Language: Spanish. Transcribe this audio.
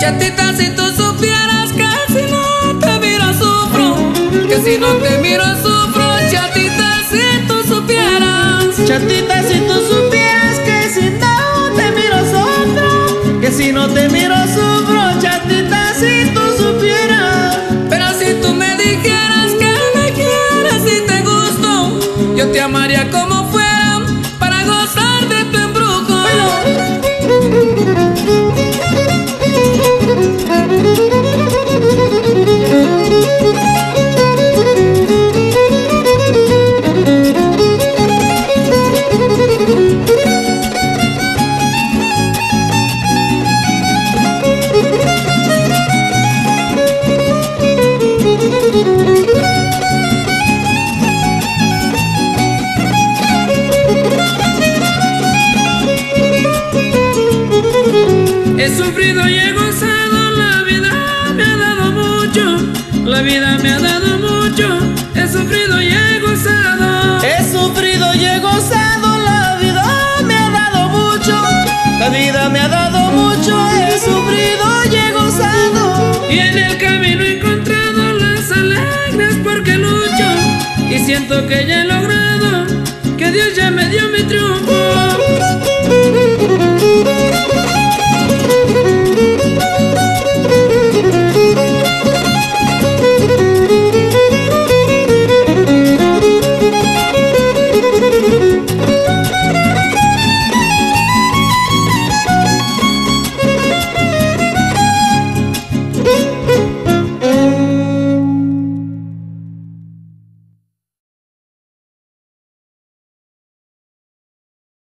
Chatita, si tú supieras que si no te miro sufro, que si no te miro sufro. Chatita, si tú supieras. Chatita, si tú supieras que si no te miro sufro, que si no te miro sufro. Chatita, si tú supieras. Pero si tú me dijeras que me quieres y te gusto, yo te amaría como fuera para gozar de tu embrujo. He sufrido y he gozado, la vida me ha dado mucho, la vida me ha dado mucho. He sufrido y he gozado. He sufrido y he gozado, la vida me ha dado mucho, la vida me ha dado mucho. He sufrido y he gozado, Y en el camino he encontrado las alegres porque lucho, y siento que ya he logrado, que Dios ya me dio mi triunfo.